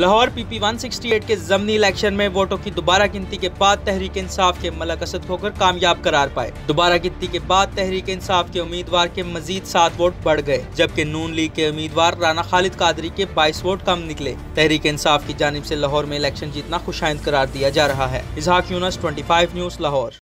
Lahore PP 168 के ज़मनी election में वोटों की दोबारा गिनती के बाद तहरीक इंसाफ के मलक असद होकर कामयाब करार पाए। दोबारा गिनती के बाद तहरीक इंसाफ के उम्मीदवार के मजीद 7 वोट बढ़ गए, जबकि नून लीग के उम्मीदवार राना खालिद कादरी के 22 वोट कम निकले। तहरीक इंसाफ की जानिब से लाहौर में इलेक्शन जीतना खुशाइंद करार दिया जा रहा है। इसहाक यूनुस, 25 न्यूज़, लाहौर।